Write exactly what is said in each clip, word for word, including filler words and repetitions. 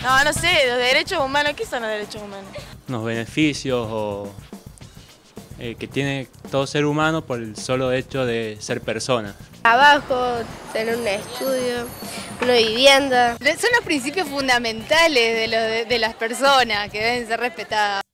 No, no sé, los derechos humanos, ¿qué son los derechos humanos? Los beneficios o, eh, que tiene todo ser humano por el solo hecho de ser persona. Trabajo, tener un estudio, una vivienda. Son los principios fundamentales de, lo de, de las personas que deben ser respetadas.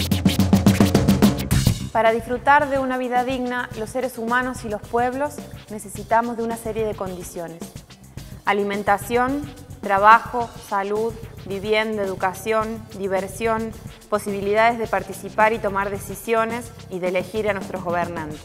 Para disfrutar de una vida digna, los seres humanos y los pueblos necesitamos de una serie de condiciones. Alimentación, trabajo, salud, vivienda, educación, diversión, posibilidades de participar y tomar decisiones y de elegir a nuestros gobernantes.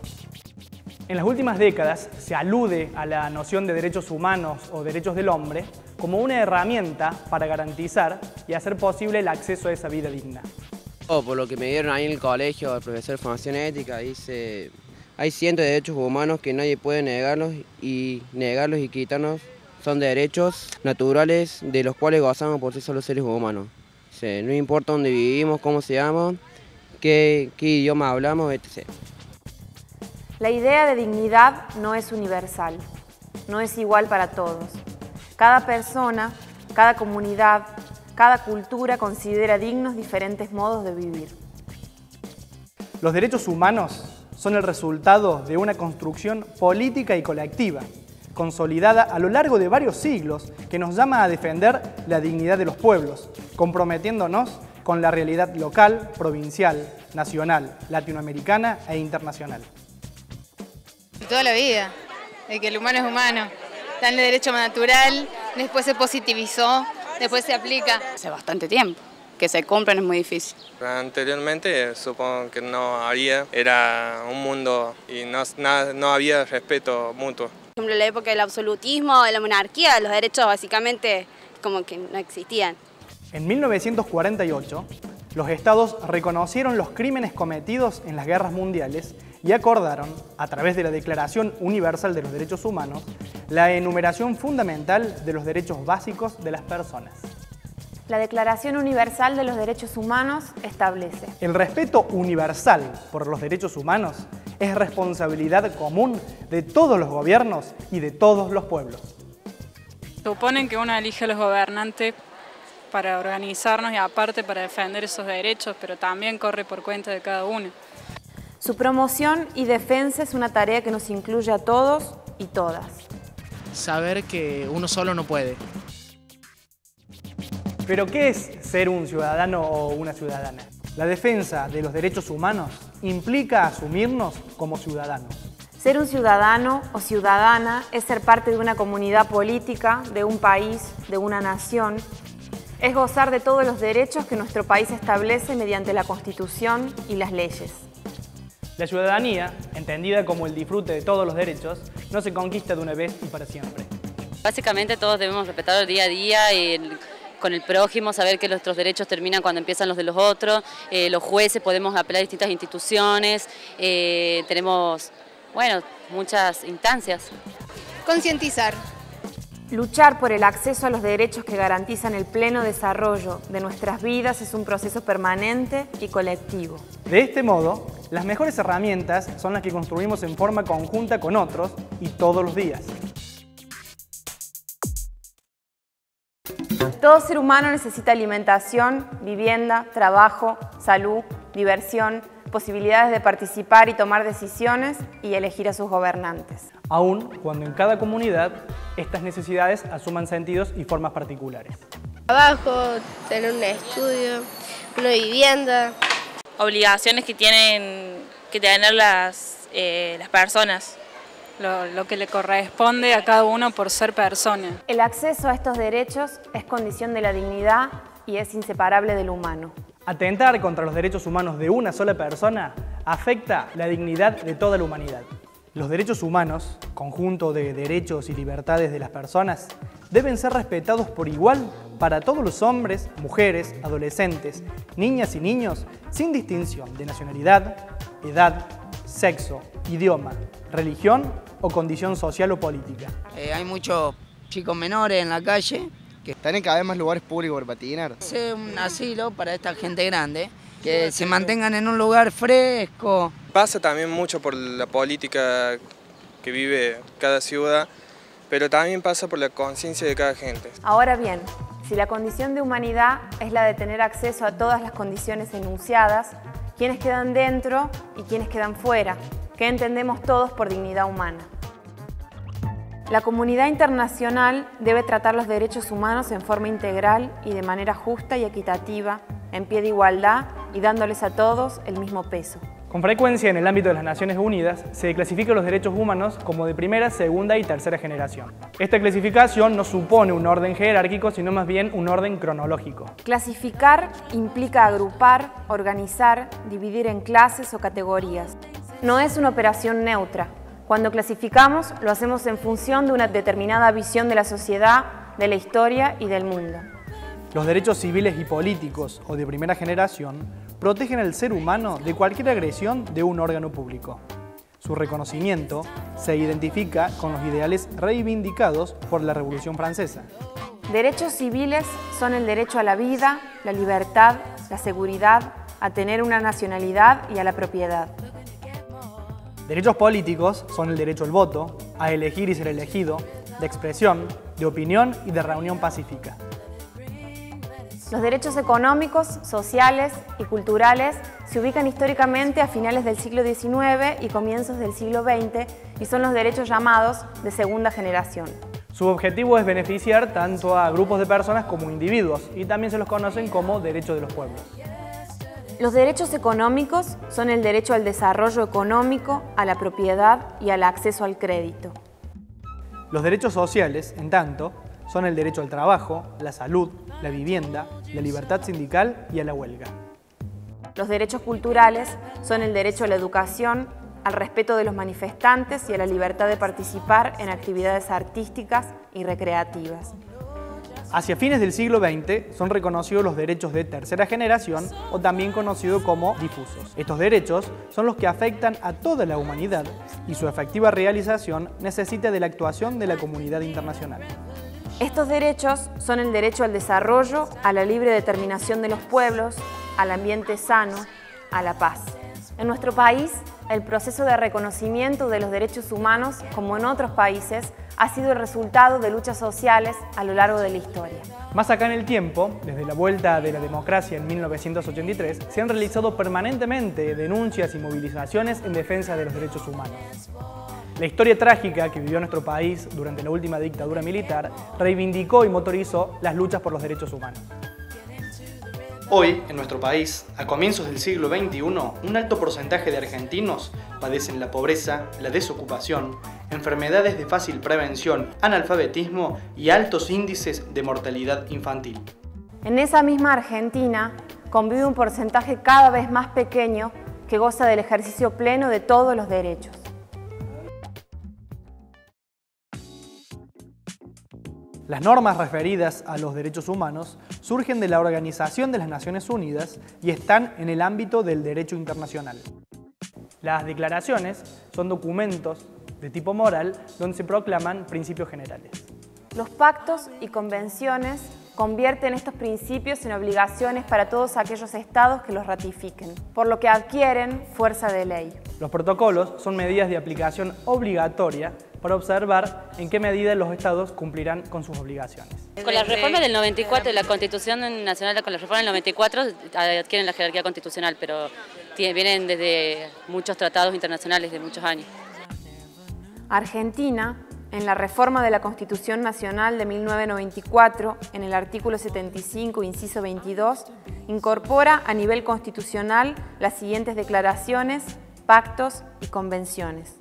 En las últimas décadas se alude a la noción de derechos humanos o derechos del hombre como una herramienta para garantizar y hacer posible el acceso a esa vida digna. Oh, por lo que me dieron ahí en el colegio, el profesor de formación ética, dice, hay cientos de derechos humanos que nadie puede negarlos y negarlos y quitarnos son derechos naturales de los cuales gozamos por sí solos seres humanos. Dice, no importa dónde vivimos, cómo se llama, qué, qué idioma hablamos, etcétera. La idea de dignidad no es universal, no es igual para todos. Cada persona, cada comunidad, cada cultura considera dignos diferentes modos de vivir. Los derechos humanos son el resultado de una construcción política y colectiva, consolidada a lo largo de varios siglos, que nos llama a defender la dignidad de los pueblos, comprometiéndonos con la realidad local, provincial, nacional, latinoamericana e internacional. Toda la vida, de que el humano es humano. Está en el derecho natural, después se positivizó, después se aplica. Hace bastante tiempo. Que se cumplan es muy difícil. Anteriormente supongo que no había, era un mundo y no, nada, no había respeto mutuo. Por ejemplo, en la época del absolutismo, de la monarquía, los derechos básicamente como que no existían. En mil novecientos cuarenta y ocho, los estados reconocieron los crímenes cometidos en las guerras mundiales y acordaron, a través de la Declaración Universal de los Derechos Humanos, la enumeración fundamental de los derechos básicos de las personas. La Declaración Universal de los Derechos Humanos establece: el respeto universal por los derechos humanos es responsabilidad común de todos los gobiernos y de todos los pueblos. Suponen que uno elige a los gobernantes para organizarnos y aparte para defender esos derechos, pero también corre por cuenta de cada uno. Su promoción y defensa es una tarea que nos incluye a todos y todas. Saber que uno solo no puede. ¿Pero qué es ser un ciudadano o una ciudadana? La defensa de los derechos humanos implica asumirnos como ciudadanos. Ser un ciudadano o ciudadana es ser parte de una comunidad política, de un país, de una nación. Es gozar de todos los derechos que nuestro país establece mediante la Constitución y las leyes. La ciudadanía, entendida como el disfrute de todos los derechos, no se conquista de una vez y para siempre. Básicamente todos debemos respetar el día a día, el, con el prójimo, saber que nuestros derechos terminan cuando empiezan los de los otros. Eh, los jueces podemos apelar a distintas instituciones, eh, tenemos, bueno, muchas instancias. Concientizar. Luchar por el acceso a los derechos que garantizan el pleno desarrollo de nuestras vidas es un proceso permanente y colectivo. De este modo, las mejores herramientas son las que construimos en forma conjunta con otros y todos los días. Todo ser humano necesita alimentación, vivienda, trabajo, salud, diversión, posibilidades de participar y tomar decisiones y elegir a sus gobernantes. Aun cuando en cada comunidad estas necesidades asuman sentidos y formas particulares. Trabajo, tener un estudio, una vivienda. Obligaciones que tienen que tener las, eh, las personas. Lo, lo que le corresponde a cada uno por ser persona. El acceso a estos derechos es condición de la dignidad y es inseparable del humano. Atentar contra los derechos humanos de una sola persona afecta la dignidad de toda la humanidad. Los derechos humanos, conjunto de derechos y libertades de las personas, deben ser respetados por igual para todos los hombres, mujeres, adolescentes, niñas y niños, sin distinción de nacionalidad, edad, sexo, idioma, religión o condición social o política. Eh, hay muchos chicos menores en la calle que están en cada vez más lugares públicos para patinar. Es un asilo para esta gente grande, que se mantengan en un lugar fresco. Pasa también mucho por la política que vive cada ciudad, pero también pasa por la conciencia de cada gente. Ahora bien, Si la condición de humanidad es la de tener acceso a todas las condiciones enunciadas, ¿quiénes quedan dentro y quiénes quedan fuera? ¿Qué entendemos todos por dignidad humana? La comunidad internacional debe tratar los derechos humanos en forma integral y de manera justa y equitativa, en pie de igualdad y dándoles a todos el mismo peso. Con frecuencia en el ámbito de las Naciones Unidas se clasifican los derechos humanos como de primera, segunda y tercera generación. Esta clasificación no supone un orden jerárquico, sino más bien un orden cronológico. Clasificar implica agrupar, organizar, dividir en clases o categorías. No es una operación neutra. Cuando clasificamos, lo hacemos en función de una determinada visión de la sociedad, de la historia y del mundo. Los derechos civiles y políticos o de primera generación protegen al ser humano de cualquier agresión de un órgano público. Su reconocimiento se identifica con los ideales reivindicados por la Revolución Francesa. Derechos civiles son el derecho a la vida, la libertad, la seguridad, a tener una nacionalidad y a la propiedad. Derechos políticos son el derecho al voto, a elegir y ser elegido, de expresión, de opinión y de reunión pacífica. Los derechos económicos, sociales y culturales se ubican históricamente a finales del siglo diecinueve y comienzos del siglo veinte y son los derechos llamados de segunda generación. Su objetivo es beneficiar tanto a grupos de personas como individuos y también se los conocen como derechos de los pueblos. Los derechos económicos son el derecho al desarrollo económico, a la propiedad y al acceso al crédito. Los derechos sociales, en tanto, son el derecho al trabajo, la salud, la vivienda, la libertad sindical y a la huelga. Los derechos culturales son el derecho a la educación, al respeto de los manifestantes y a la libertad de participar en actividades artísticas y recreativas. Hacia fines del siglo veinte son reconocidos los derechos de tercera generación o también conocidos como difusos. Estos derechos son los que afectan a toda la humanidad y su efectiva realización necesita de la actuación de la comunidad internacional. Estos derechos son el derecho al desarrollo, a la libre determinación de los pueblos, al ambiente sano, a la paz. En nuestro país, el proceso de reconocimiento de los derechos humanos, como en otros países, ha sido el resultado de luchas sociales a lo largo de la historia. Más acá en el tiempo, desde la vuelta de la democracia en mil novecientos ochenta y tres, se han realizado permanentemente denuncias y movilizaciones en defensa de los derechos humanos. La historia trágica que vivió nuestro país durante la última dictadura militar reivindicó y motorizó las luchas por los derechos humanos. Hoy, en nuestro país, a comienzos del siglo veintiuno, un alto porcentaje de argentinos padecen la pobreza, la desocupación, enfermedades de fácil prevención, analfabetismo y altos índices de mortalidad infantil. En esa misma Argentina convive un porcentaje cada vez más pequeño que goza del ejercicio pleno de todos los derechos. Las normas referidas a los derechos humanos surgen de la Organización de las Naciones Unidas y están en el ámbito del derecho internacional. Las declaraciones son documentos de tipo moral donde se proclaman principios generales. Los pactos y convenciones convierten estos principios en obligaciones para todos aquellos estados que los ratifiquen, por lo que adquieren fuerza de ley. Los protocolos son medidas de aplicación obligatoria para observar en qué medida los estados cumplirán con sus obligaciones. Con la reforma del noventa y cuatro, de la Constitución Nacional, con la reforma del noventa y cuatro adquieren la jerarquía constitucional, pero vienen desde muchos tratados internacionales de muchos años. Argentina, en la reforma de la Constitución Nacional de mil novecientos noventa y cuatro, en el artículo setenta y cinco, inciso veintidós, incorpora a nivel constitucional las siguientes declaraciones, pactos y convenciones.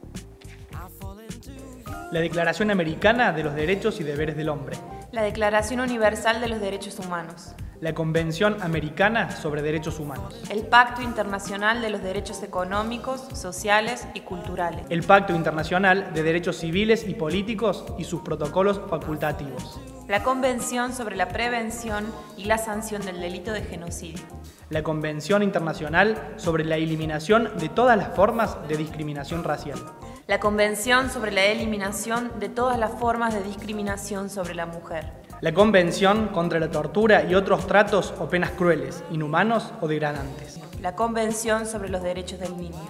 La Declaración Americana de los Derechos y Deberes del Hombre. La Declaración Universal de los Derechos Humanos. La Convención Americana sobre Derechos Humanos. El Pacto Internacional de los Derechos Económicos, Sociales y Culturales. El Pacto Internacional de Derechos Civiles y Políticos y sus protocolos facultativos. La Convención sobre la Prevención y la Sanción del Delito de Genocidio. La Convención Internacional sobre la Eliminación de todas las formas de discriminación racial. La Convención sobre la Eliminación de todas las formas de discriminación sobre la mujer. La Convención contra la tortura y otros tratos o penas crueles, inhumanos o degradantes. La Convención sobre los Derechos del Niño.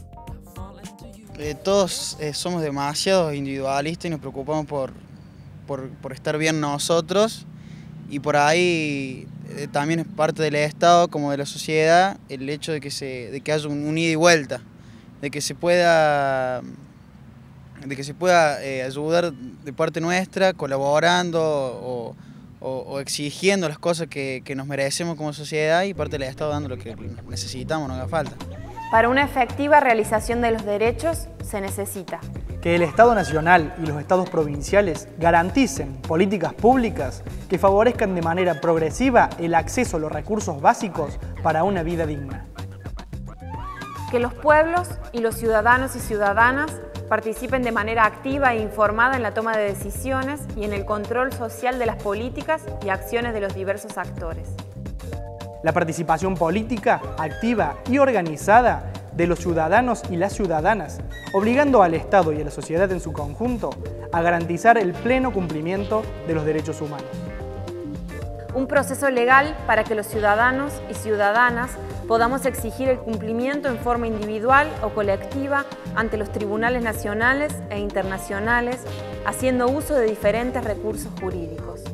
Eh, todos eh, somos demasiado individualistas y nos preocupamos por, por, por estar bien nosotros, y por ahí eh, también es parte del Estado como de la sociedad el hecho de que, se, de que haya un, un ida y vuelta, de que se pueda, de que se pueda eh, ayudar de parte nuestra, colaborando o, o, o exigiendo las cosas que, que nos merecemos como sociedad, y parte del Estado dando lo que necesitamos, no haga falta. Para una efectiva realización de los derechos se necesita que el Estado Nacional y los Estados provinciales garanticen políticas públicas que favorezcan de manera progresiva el acceso a los recursos básicos para una vida digna. Que los pueblos y los ciudadanos y ciudadanas participen de manera activa e informada en la toma de decisiones y en el control social de las políticas y acciones de los diversos actores. La participación política activa y organizada de los ciudadanos y las ciudadanas, obligando al Estado y a la sociedad en su conjunto a garantizar el pleno cumplimiento de los derechos humanos. Un proceso legal para que los ciudadanos y ciudadanas podamos exigir el cumplimiento en forma individual o colectiva ante los tribunales nacionales e internacionales, haciendo uso de diferentes recursos jurídicos.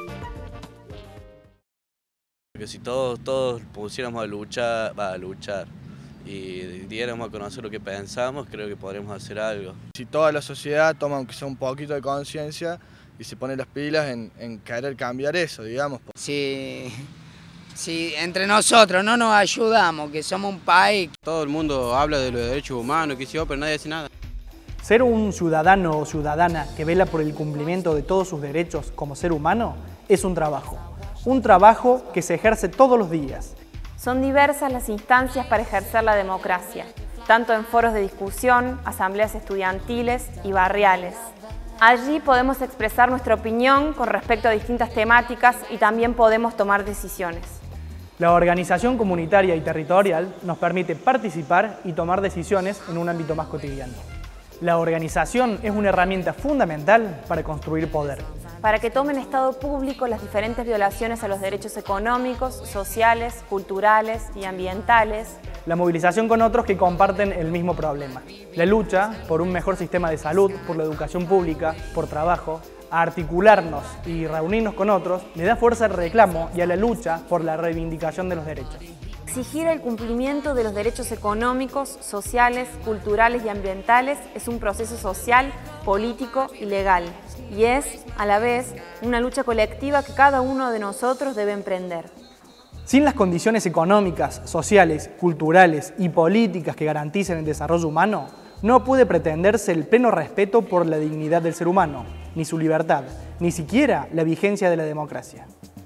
Que si todos, todos pusiéramos a luchar, va, a luchar y diéramos a conocer lo que pensamos, creo que podremos hacer algo. Si toda la sociedad toma aunque sea un poquito de conciencia y se pone las pilas en, en querer cambiar eso, digamos. Si, si entre nosotros no nos ayudamos, que somos un país... Todo el mundo habla de los derechos humanos, que sí, pero nadie hace nada. Ser un ciudadano o ciudadana que vela por el cumplimiento de todos sus derechos como ser humano es un trabajo. Un trabajo que se ejerce todos los días. Son diversas las instancias para ejercer la democracia, tanto en foros de discusión, asambleas estudiantiles y barriales. Allí podemos expresar nuestra opinión con respecto a distintas temáticas y también podemos tomar decisiones. La organización comunitaria y territorial nos permite participar y tomar decisiones en un ámbito más cotidiano. La organización es una herramienta fundamental para construir poder. Para que tomen estado público las diferentes violaciones a los derechos económicos, sociales, culturales y ambientales. La movilización con otros que comparten el mismo problema. La lucha por un mejor sistema de salud, por la educación pública, por trabajo. A articularnos y reunirnos con otros le da fuerza al reclamo y a la lucha por la reivindicación de los derechos. Exigir el cumplimiento de los derechos económicos, sociales, culturales y ambientales es un proceso social, político y legal. Y es, a la vez, una lucha colectiva que cada uno de nosotros debe emprender. Sin las condiciones económicas, sociales, culturales y políticas que garanticen el desarrollo humano, no puede pretenderse el pleno respeto por la dignidad del ser humano, ni su libertad, ni siquiera la vigencia de la democracia.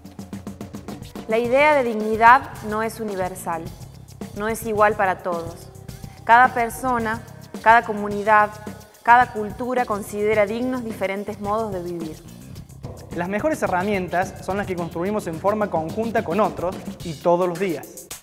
La idea de dignidad no es universal, no es igual para todos. Cada persona, cada comunidad, cada cultura considera dignos diferentes modos de vivir. Las mejores herramientas son las que construimos en forma conjunta con otros y todos los días.